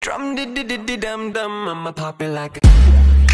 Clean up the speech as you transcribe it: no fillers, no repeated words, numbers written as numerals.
Drum di di di di dum dum, I'ma pop it like a